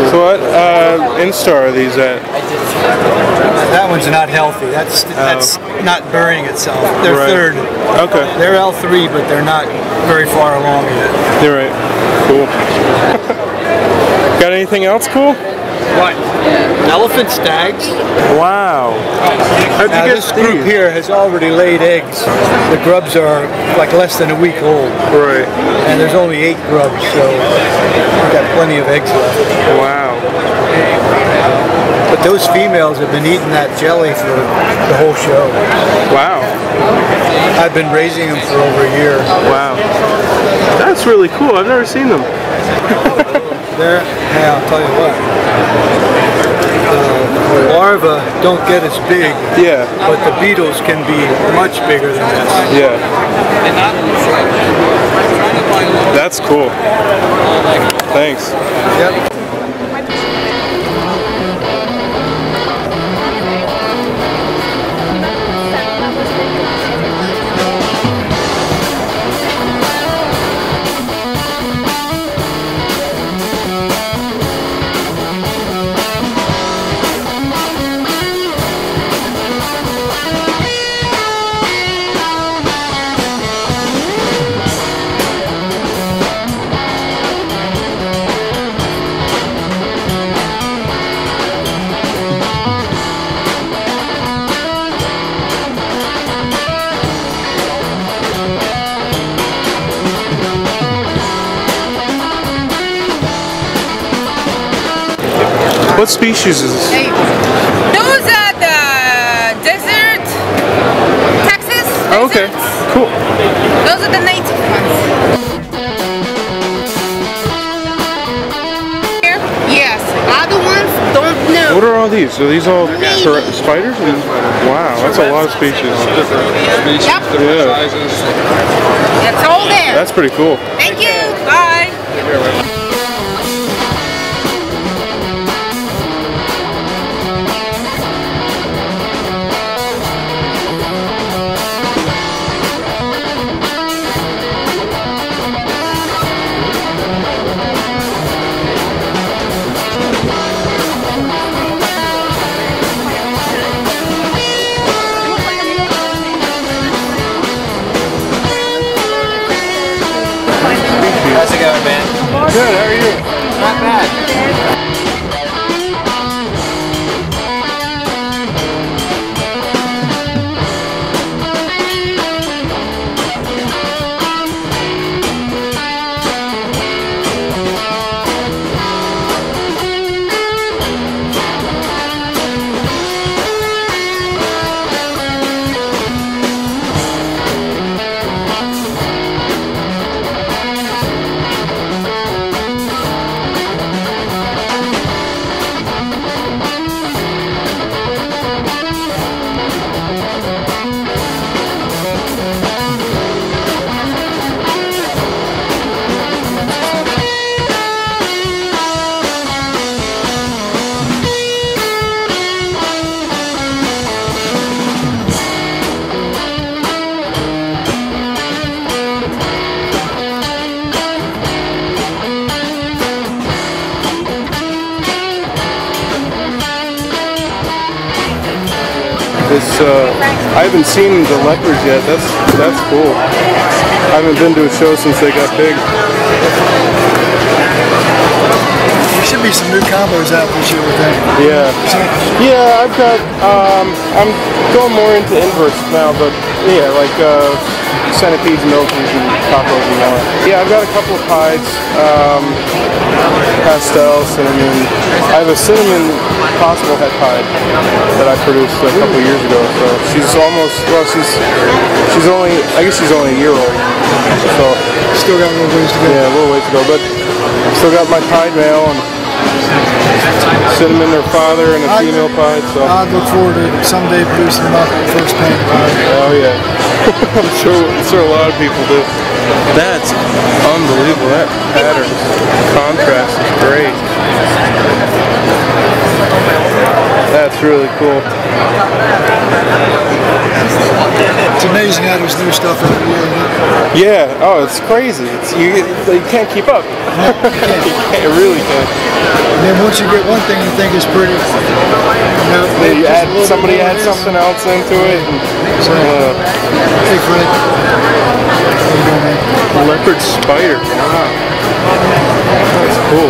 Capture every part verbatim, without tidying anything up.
So what uh, instar are these at? That one's not healthy. That's that's oh. not burying itself. They're right. third. Okay. They're L three, but they're not very far along yet. You're right. Cool. Got anything else cool? What? Elephant stags. Wow. How'd you now, get this group here has already laid eggs. The grubs are like less than a week old. Right. And there's only eight grubs, so we've got plenty of eggs left. Wow. But those females have been eating that jelly for the whole show. Wow. I've been raising them for over a year. Wow. That's really cool. I've never seen them. There, yeah, I'll tell you what. Uh, the larvae don't get as big. Yeah. But the beetles can be much bigger than this. Yeah. That's cool. Thanks. Yep. What species is this? Those are the desert, Texas deserts. Oh, okay, cool. Those are the native ones. Here? Yes. Other ones, don't know. What are all these? Are these all spiders? Wow, that's a lot of species. Yep. Yeah. That's all there. That's pretty cool. Thank you. Bye. How's it going, man? Good, how are you? Not bad. It's, uh, I haven't seen the leopards yet. That's that's cool. I haven't been to a show since they got big. There should be some new combos out this year with that. Yeah. Yeah, I've got, um, I'm going more into inverts now, but yeah, like uh, centipedes, milkweeds, and cockroaches and more. Yeah, I've got a couple of hides, um, pastel, cinnamon. I have a cinnamon possible head hide that I produced a couple years ago. So she's almost, well, she's she's only, I guess she's only a year old. So still got a little ways to go. Yeah, a little ways to go, but still got my pied male and cinnamon, her father, and a female pied. So I look forward to someday producing them up first paint. Oh yeah, I'm sure. I'm sure a lot of people do. That's unbelievable. That pattern contrast is great. That's really cool. To amazing how there's new stuff every year. Yeah. Oh, it's crazy. It's you. You can't keep up. you can't, you really can't. And then once you get one thing you think is pretty, you know, Then you add just a little somebody bit more adds of this. something else into it. And, So, uh, hey Frank, how you doing, man? leopard spider. Wow. That's cool.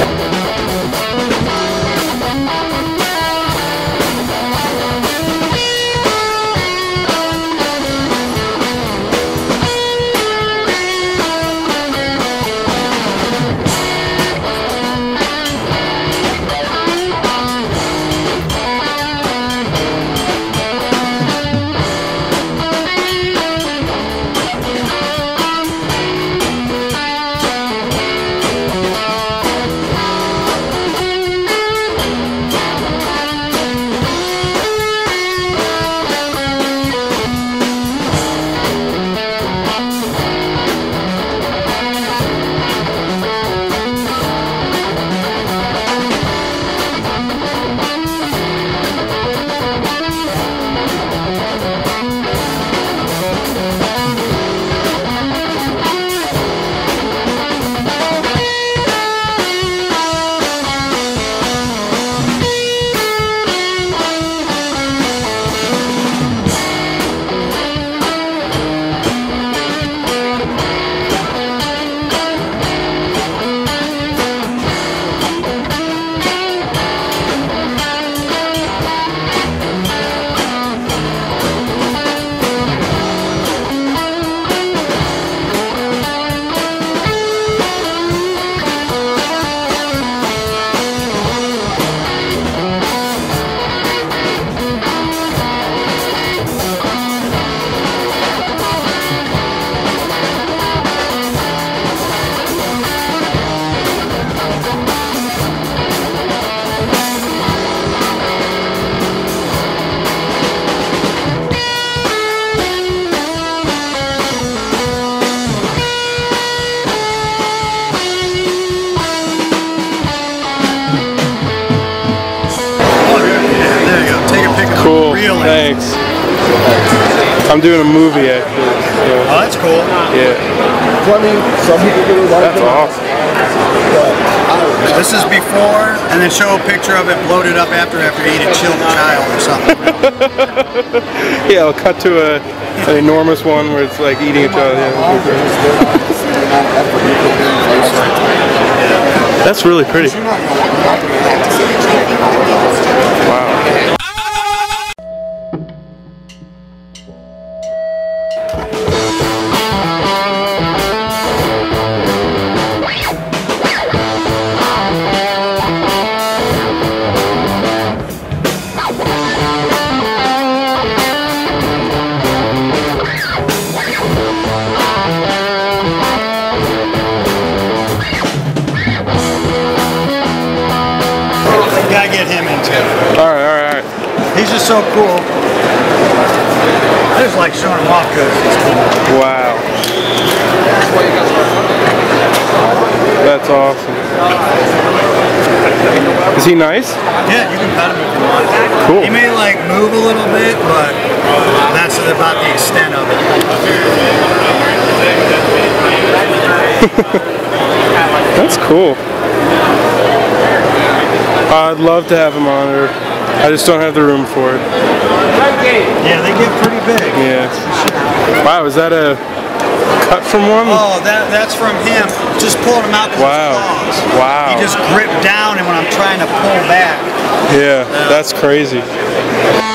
Cool, thanks. I'm doing a movie actually. So. Oh, that's cool. Yeah. That's awesome. This is before, and then show a picture of it bloated up after after you eat a chilled child or something. Yeah, I'll cut to a, an enormous one where it's like eating a child. Yeah. That's really pretty. Wow. Gotta get him into it. Alright, alright, alright. He's just so cool. I just like showing him off because he's cool. Wow. That's awesome. Is he nice? Yeah, you can pet him if you want. Cool. He may like move a little bit, but that's about the extent of it. That's cool. I'd love to have him on her. I just don't have the room for it. Yeah, they get pretty big. Yeah. Wow, is that a cut from one? Oh, that that's from him. Just pulling him out. Wow. Wow. He just gripped down, and when I'm trying to pull back. Yeah, that's crazy.